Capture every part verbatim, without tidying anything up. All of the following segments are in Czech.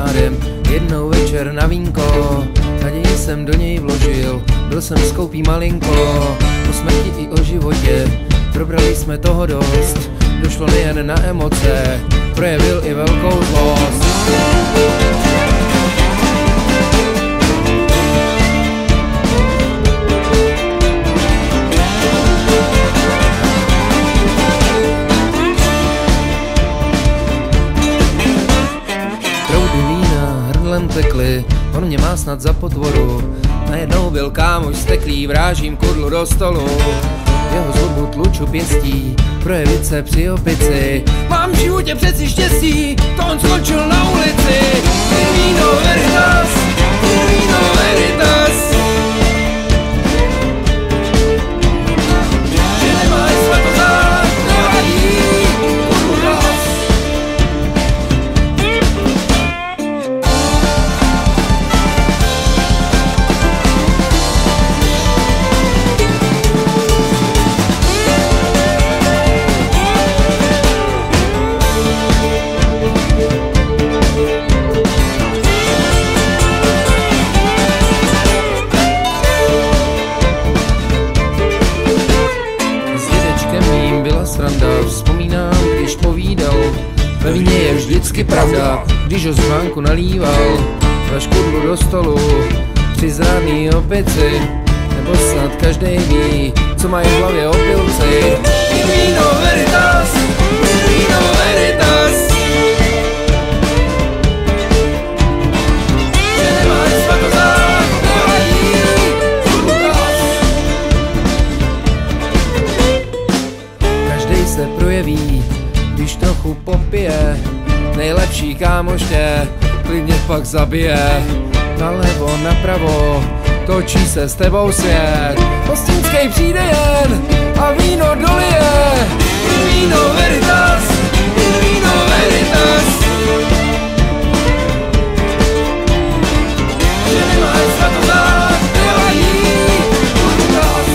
kamarádem jednou večer na vínko. Naději jsem do něj vložil, byl jsem skoupý malinko. O smrti i o životě, probrali jsme toho dost. Došlo nejen na emoce, projevil i velkou zlost. Tekli, on mě má snad za potvoru. Najednou byl kámoš steklý, vrážím kudlu do stolu. Jeho zlobu tluču pěstí, projevit se při opici. Mám v životě přeci štěstí, to on skočil na ulici. Vino veritas, vino veritas. Že nemáš svatozák, nevadí, kudlu das. Sranda, vzpomínám, když povídal, ve víně je vždycky pravda. Když ho z vánku nalíval, na škudlu do stolu, při zrádný opici, nebo snad každej ví, co mají v hlavě opilci. Vino veritas, vino veritas. Že nemáš svatozák, nevadí, kudlas. Každej se projeví, když trochu popije. Nejlepší kámoš tě klidně pak zabije. Nalevo, napravo, točí se s tebou svět. Hostinský přijde jen a víno dolije. Vino veritas, vino veritas. Že nemáš svatozák, nevadí, kudlas.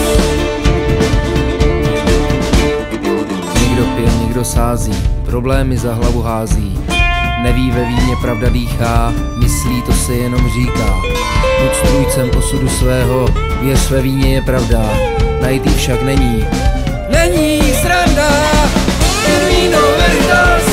Někdo pije, někdo sází, problémy za hlavu hází. Neví, ve víně pravda dýchá, myslí, to se jenom říká. Buď strůjcem osudu svého, věř, ve víně je pravda, najít jí však není. Není sranda, vino veritas.